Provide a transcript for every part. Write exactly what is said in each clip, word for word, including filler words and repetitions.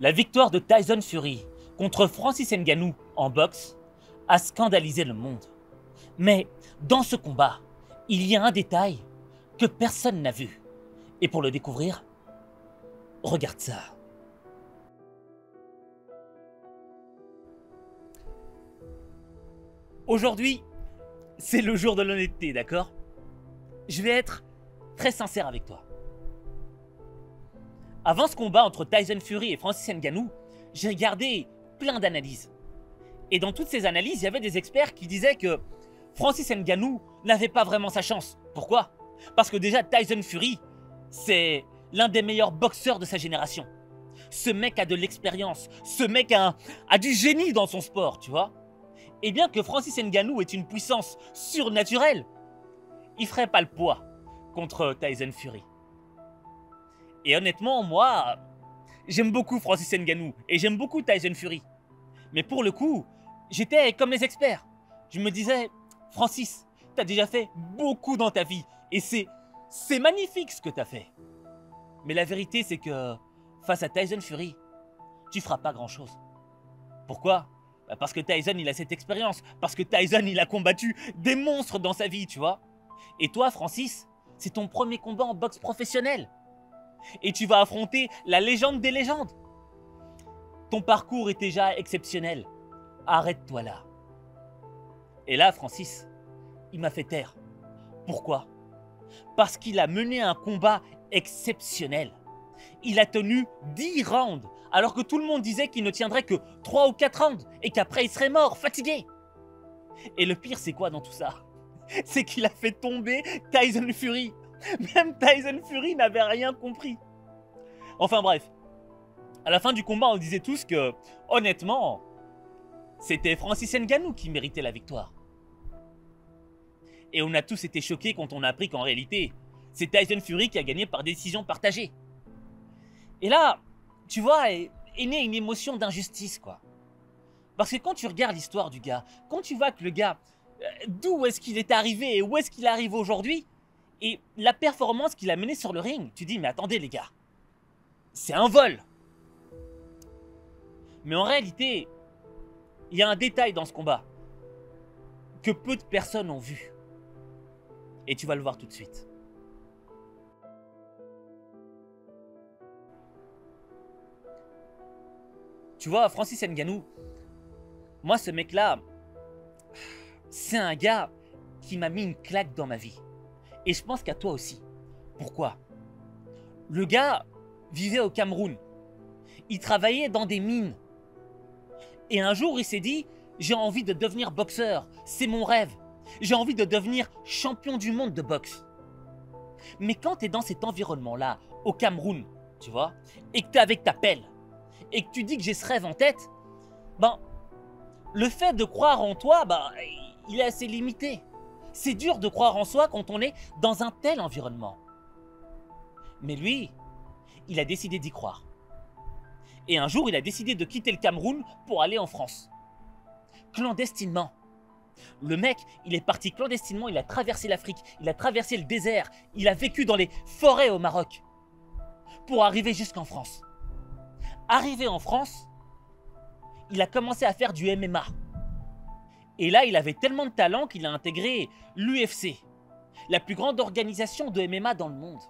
La victoire de Tyson Fury contre Francis Ngannou en boxe a scandalisé le monde. Mais dans ce combat, il y a un détail que personne n'a vu. Et pour le découvrir, regarde ça. Aujourd'hui, c'est le jour de l'honnêteté, d'accord? Je vais être très sincère avec toi. Avant ce combat entre Tyson Fury et Francis Ngannou, j'ai regardé plein d'analyses. Et dans toutes ces analyses, il y avait des experts qui disaient que Francis Ngannou n'avait pas vraiment sa chance. Pourquoi? Parce que déjà Tyson Fury, c'est l'un des meilleurs boxeurs de sa génération. Ce mec a de l'expérience, ce mec a, un, a du génie dans son sport, tu vois. Et bien que Francis Ngannou est une puissance surnaturelle, il ferait pas le poids contre Tyson Fury. Et honnêtement, moi, j'aime beaucoup Francis Ngannou et j'aime beaucoup Tyson Fury. Mais pour le coup, j'étais comme les experts. Je me disais, Francis, t'as déjà fait beaucoup dans ta vie et c'est c'est magnifique ce que t'as fait. Mais la vérité, c'est que face à Tyson Fury, tu feras pas grand-chose. Pourquoi? Bah parce que Tyson, il a cette expérience. Parce que Tyson, il a combattu des monstres dans sa vie, tu vois. Et toi, Francis, c'est ton premier combat en boxe professionnel. Et tu vas affronter la légende des légendes. Ton parcours est déjà exceptionnel. Arrête-toi là. Et là, Francis, il m'a fait taire. Pourquoi? Parce qu'il a mené un combat exceptionnel. Il a tenu dix rounds, alors que tout le monde disait qu'il ne tiendrait que trois ou quatre rounds, et qu'après il serait mort, fatigué. Et le pire, c'est quoi dans tout ça? C'est qu'il a fait tomber Tyson Fury. Même Tyson Fury n'avait rien compris. Enfin bref, à la fin du combat, on disait tous que, honnêtement, c'était Francis Ngannou qui méritait la victoire. Et on a tous été choqués quand on a appris qu'en réalité, c'est Tyson Fury qui a gagné par décision partagée. Et là, tu vois, est, est née une émotion d'injustice, quoi. Parce que quand tu regardes l'histoire du gars, quand tu vois que le gars, euh, d'où est-ce qu'il est arrivé et où est-ce qu'il arrive aujourd'hui, et la performance qu'il a menée sur le ring, tu dis, mais attendez les gars, c'est un vol. Mais en réalité, il y a un détail dans ce combat que peu de personnes ont vu. Et tu vas le voir tout de suite. Tu vois, Francis Ngannou, moi ce mec-là, c'est un gars qui m'a mis une claque dans ma vie. Et je pense qu'à toi aussi. Pourquoi? Le gars vivait au Cameroun. Il travaillait dans des mines. Et un jour, il s'est dit, j'ai envie de devenir boxeur. C'est mon rêve. J'ai envie de devenir champion du monde de boxe. Mais quand tu es dans cet environnement-là, au Cameroun, tu vois, et que tu es avec ta pelle, et que tu dis que j'ai ce rêve en tête, ben, le fait de croire en toi, ben, il est assez limité. C'est dur de croire en soi quand on est dans un tel environnement. Mais lui, il a décidé d'y croire. Et un jour, il a décidé de quitter le Cameroun pour aller en France. Clandestinement. Le mec, il est parti clandestinement, il a traversé l'Afrique, il a traversé le désert, il a vécu dans les forêts au Maroc pour arriver jusqu'en France. Arrivé en France, il a commencé à faire du M M A. Et là, il avait tellement de talent qu'il a intégré l'U F C, la plus grande organisation de M M A dans le monde.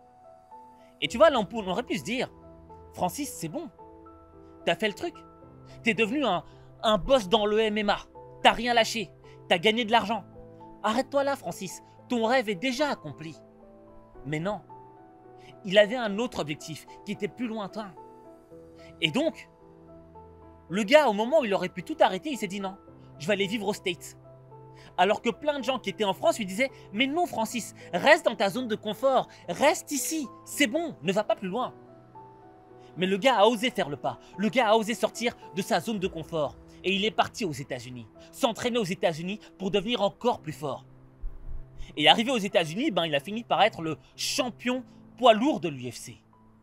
Et tu vois, là, on aurait pu se dire, Francis, c'est bon, t'as fait le truc, t'es devenu un, un boss dans le M M A, t'as rien lâché, t'as gagné de l'argent. Arrête-toi là, Francis, ton rêve est déjà accompli. Mais non, il avait un autre objectif qui était plus lointain. Et donc, le gars, au moment où il aurait pu tout arrêter, il s'est dit non, je vais aller vivre aux States. Alors que plein de gens qui étaient en France lui disaient « Mais non Francis, reste dans ta zone de confort, reste ici, c'est bon, ne va pas plus loin. » Mais le gars a osé faire le pas, le gars a osé sortir de sa zone de confort. Et il est parti aux États-Unis, s'entraîner aux États-Unis pour devenir encore plus fort. Et arrivé aux États-Unis, ben, il a fini par être le champion poids lourd de l'U F C.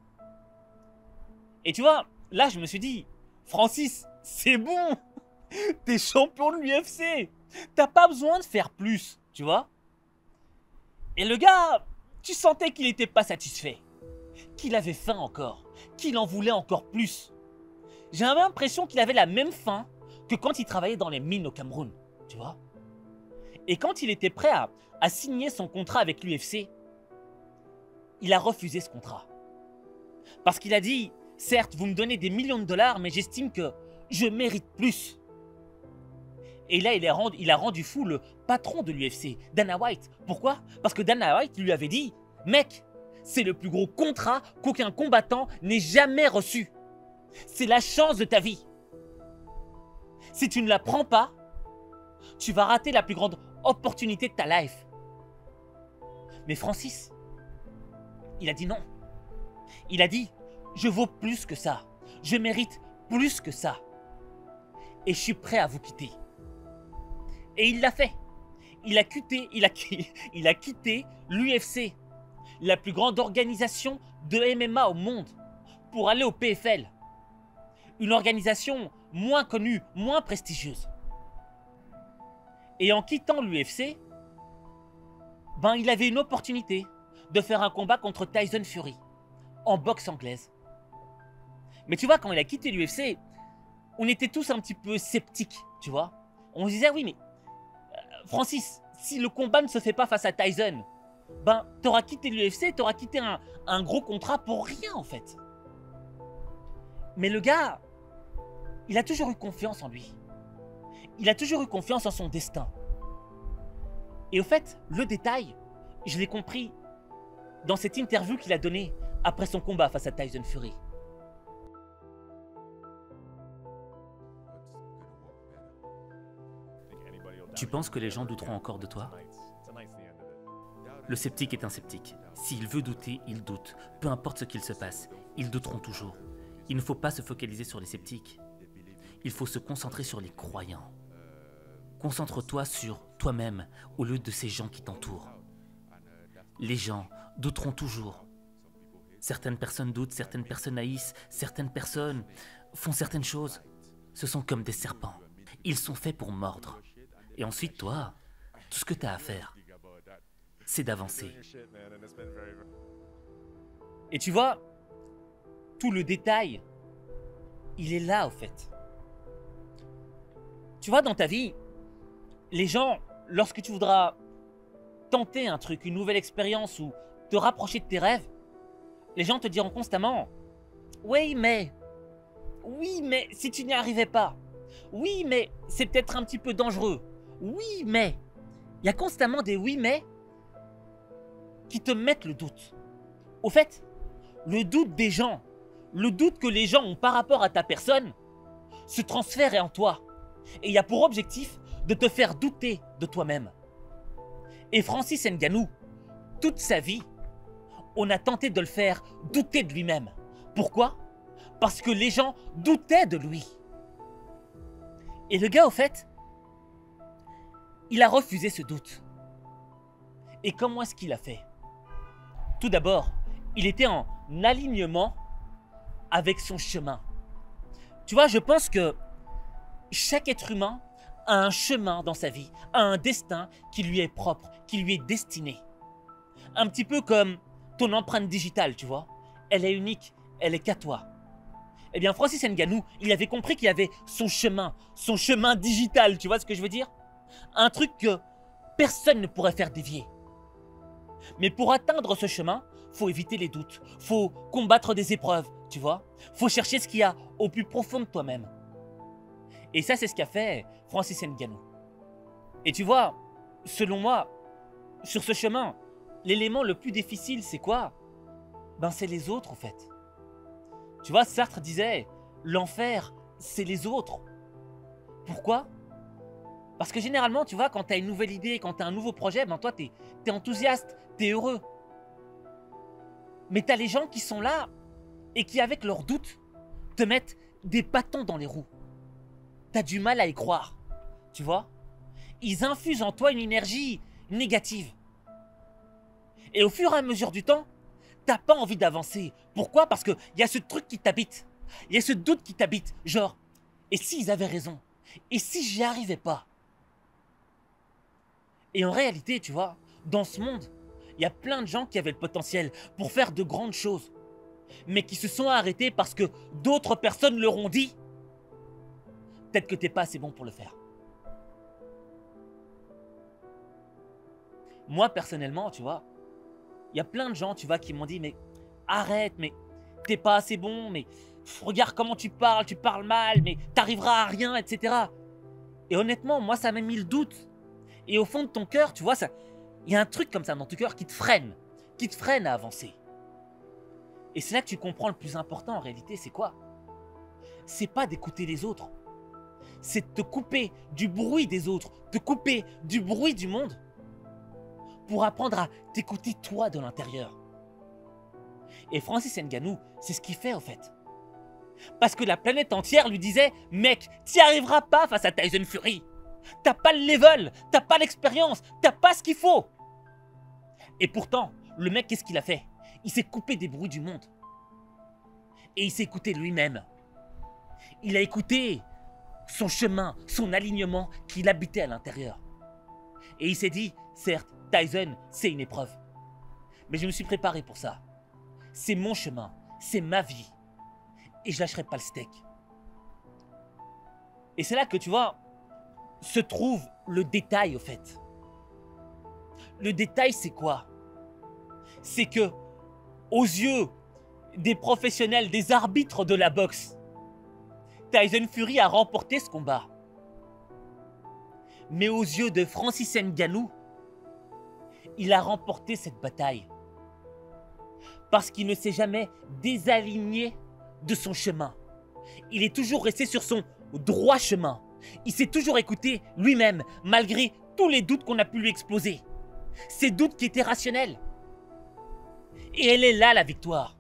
Et tu vois, là je me suis dit « Francis, c'est bon, t'es champion de l'U F C. T'as pas besoin de faire plus, tu vois. » Et le gars, tu sentais qu'il n'était pas satisfait, qu'il avait faim encore, qu'il en voulait encore plus. J'ai l'impression qu'il avait la même faim que quand il travaillait dans les mines au Cameroun, tu vois. Et quand il était prêt à, à signer son contrat avec l'U F C, il a refusé ce contrat. Parce qu'il a dit, certes, vous me donnez des millions de dollars, mais j'estime que je mérite plus. Et là, il, est rendu, il a rendu fou le patron de l'U F C, Dana White. Pourquoi? Parce que Dana White lui avait dit, mec, c'est le plus gros contrat qu'aucun combattant n'ait jamais reçu. C'est la chance de ta vie. Si tu ne la prends pas, tu vas rater la plus grande opportunité de ta life. Mais Francis, il a dit non. Il a dit, je vaux plus que ça. Je mérite plus que ça. Et je suis prêt à vous quitter. Et il l'a fait. Il a quitté, il a, il a quitté l'U F C, la plus grande organisation de M M A au monde, pour aller au P F L. Une organisation moins connue, moins prestigieuse. Et en quittant l'U F C, ben il avait une opportunité de faire un combat contre Tyson Fury, en boxe anglaise. Mais tu vois, quand il a quitté l'U F C, on était tous un petit peu sceptiques, tu vois. On se disait, oui mais, euh, Francis, si le combat ne se fait pas face à Tyson, ben t'auras quitté l'U F C, t'auras quitté un, un gros contrat pour rien en fait. Mais le gars, il a toujours eu confiance en lui. Il a toujours eu confiance en son destin. Et au fait, le détail, je l'ai compris dans cette interview qu'il a donnée après son combat face à Tyson Fury. Tu penses que les gens douteront encore de toi? Le sceptique est un sceptique. S'il veut douter, il doute. Peu importe ce qu'il se passe, ils douteront toujours. Il ne faut pas se focaliser sur les sceptiques. Il faut se concentrer sur les croyants. Concentre-toi sur toi-même au lieu de ces gens qui t'entourent. Les gens douteront toujours. Certaines personnes doutent, certaines personnes haïssent, certaines personnes font certaines choses. Ce sont comme des serpents. Ils sont faits pour mordre. Et ensuite, toi, tout ce que tu as à faire, c'est d'avancer. Et tu vois, tout le détail, il est là au fait. Tu vois, dans ta vie, les gens, lorsque tu voudras tenter un truc, une nouvelle expérience ou te rapprocher de tes rêves, les gens te diront constamment « Oui, mais... Oui, mais si tu n'y arrivais pas. Oui, mais c'est peut-être un petit peu dangereux. Oui, mais... » Il y a constamment des « oui, mais » qui te mettent le doute. Au fait, le doute des gens, le doute que les gens ont par rapport à ta personne, se transfère en toi. Et il y a pour objectif de te faire douter de toi-même. Et Francis Ngannou, toute sa vie, on a tenté de le faire douter de lui-même. Pourquoi? Parce que les gens doutaient de lui. Et le gars, au fait, il a refusé ce doute. Et comment est-ce qu'il a fait? Tout d'abord, il était en alignement avec son chemin. Tu vois, je pense que chaque être humain a un chemin dans sa vie, a un destin qui lui est propre, qui lui est destiné. Un petit peu comme ton empreinte digitale, tu vois. Elle est unique, elle est qu'à toi. Eh bien, Francis Ngannou, il avait compris qu'il avait son chemin, son chemin digital, tu vois ce que je veux dire? Un truc que personne ne pourrait faire dévier. Mais pour atteindre ce chemin, faut éviter les doutes, faut combattre des épreuves, tu vois. Faut chercher ce qu'il y a au plus profond de toi-même. Et ça, c'est ce qu'a fait Francis Ngannou. Et tu vois, selon moi, sur ce chemin, l'élément le plus difficile, c'est quoi? Ben, c'est les autres, en fait. Tu vois, Sartre disait, l'enfer, c'est les autres. Pourquoi? Parce que généralement, tu vois, quand tu as une nouvelle idée, quand tu as un nouveau projet, ben toi, tu es, t'es enthousiaste, tu es heureux. Mais tu as les gens qui sont là et qui, avec leurs doutes, te mettent des bâtons dans les roues. Tu as du mal à y croire, tu vois. Ils infusent en toi une énergie négative. Et au fur et à mesure du temps, t'as pas envie d'avancer. Pourquoi? Parce qu'il y a ce truc qui t'habite. Il y a ce doute qui t'habite. Genre, et s'ils avaient raison? Et si j'y arrivais pas? Et en réalité, tu vois, dans ce monde, il y a plein de gens qui avaient le potentiel pour faire de grandes choses. mais qui se sont arrêtés parce que d'autres personnes leur ont dit peut-être que t'es pas assez bon pour le faire. Moi, personnellement, tu vois, il y a plein de gens, tu vois, qui m'ont dit mais arrête, mais t'es pas assez bon, mais pff, regarde comment tu parles, tu parles mal, mais t'arriveras à rien, et cetera. Et honnêtement, moi, ça m'a mis le doute. Et au fond de ton cœur, tu vois, ça, il y a un truc comme ça dans ton cœur qui te freine, qui te freine à avancer. Et c'est là que tu comprends le plus important en réalité, c'est quoi? C'est pas d'écouter les autres. C'est de te couper du bruit des autres, te couper du bruit du monde pour apprendre à t'écouter toi de l'intérieur. Et Francis Ngannou, c'est ce qu'il fait en fait. Parce que la planète entière lui disait « Mec, t'y arriveras pas face à Tyson Fury. T'as pas le level, t'as pas l'expérience, t'as pas ce qu'il faut. » Et pourtant, le mec, qu'est-ce qu'il a fait? Il s'est coupé des bruits du monde. Et il s'est écouté lui-même. Il a écouté son chemin, son alignement qu'il habitait à l'intérieur. Et il s'est dit, certes, Tyson, c'est une épreuve. Mais je me suis préparé pour ça. C'est mon chemin, c'est ma vie. Et je lâcherai pas le steak. Et c'est là que, tu vois, se trouve le détail, au fait. Le détail, c'est quoi? C'est que, aux yeux des professionnels, des arbitres de la boxe, Tyson Fury a remporté ce combat. Mais aux yeux de Francis Ngannou, il a remporté cette bataille. Parce qu'il ne s'est jamais désaligné de son chemin. Il est toujours resté sur son droit chemin. Il s'est toujours écouté lui-même, malgré tous les doutes qu'on a pu lui exploser. Ces doutes qui étaient rationnels. Et elle est là, la victoire.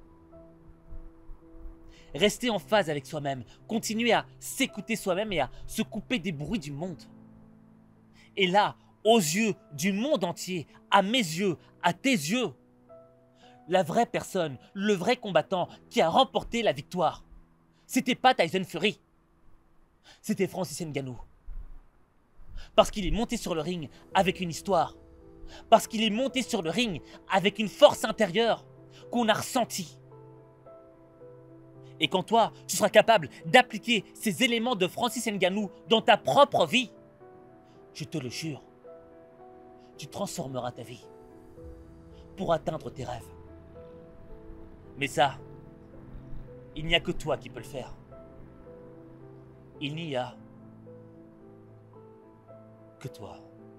Rester en phase avec soi-même, continuer à s'écouter soi-même et à se couper des bruits du monde. Et là, aux yeux du monde entier, à mes yeux, à tes yeux, la vraie personne, le vrai combattant qui a remporté la victoire, c'était pas Tyson Fury, c'était Francis Ngannou. Parce qu'il est monté sur le ring avec une histoire, parce qu'il est monté sur le ring avec une force intérieure qu'on a ressentie. Et quand toi, tu seras capable d'appliquer ces éléments de Francis Ngannou dans ta propre vie, je te le jure, tu transformeras ta vie pour atteindre tes rêves. Mais ça, il n'y a que toi qui peux le faire. Il n'y a que toi.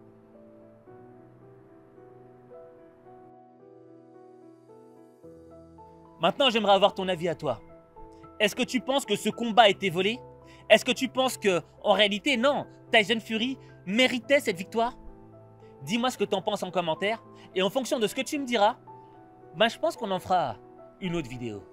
Maintenant, j'aimerais avoir ton avis à toi. Est-ce que tu penses que ce combat a été volé? Est-ce que tu penses que, en réalité, non, Tyson Fury méritait cette victoire? Dis-moi ce que tu en penses en commentaire. Et en fonction de ce que tu me diras, ben je pense qu'on en fera une autre vidéo.